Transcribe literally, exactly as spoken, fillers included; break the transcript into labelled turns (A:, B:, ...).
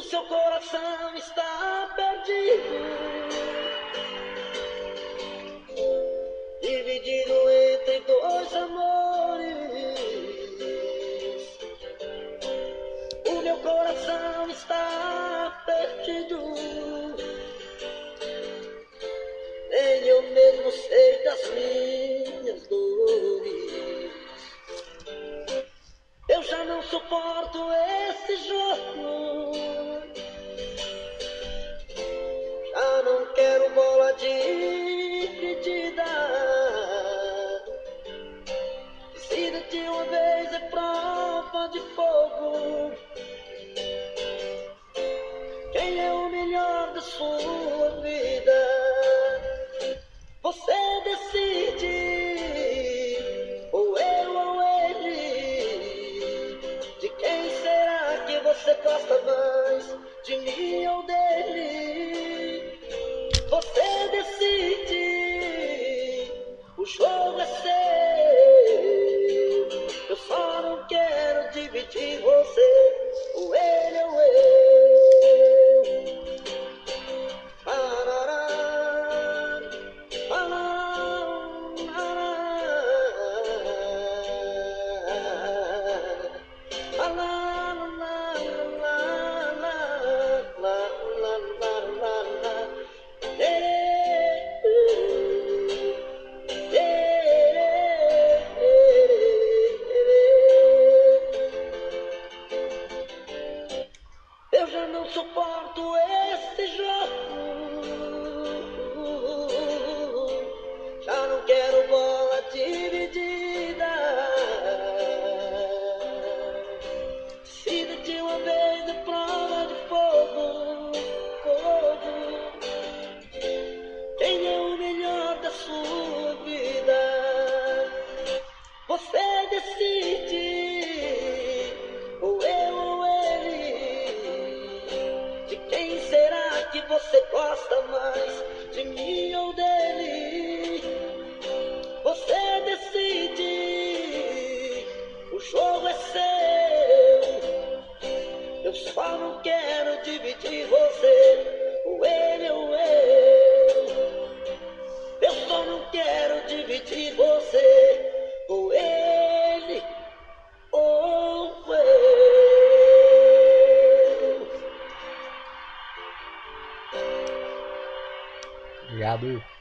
A: seu coração está perdido, dividido entre dois amores. O meu coração está perdido, nem eu mesmo sei das minhas dores. Eu já não suporto esse jogo, já não quero bola dividida. Decida de uma vez, é prova de fogo. Quem é o melhor da sua vida? Você decide, ou eu ou ele. De quem será que você gosta mais? De mim ou dele? Você decide, o jogo é seu. Eu só não quero dividir você, ou ele ou eu. Eu já não suporto esse jogo, já não quero bola dividida. Decida de uma vez, é prova de fogo, fogo. Quem é o melhor da sua vida? Você decide, ou eu ou ele. De quem será que você gosta mais? De mim ou dele? Você decide, o jogo é seu. Eu só não quero dividir você, ou ele ou eu. Eu só não quero dividir você, ou ele ou eu.
B: Obrigado.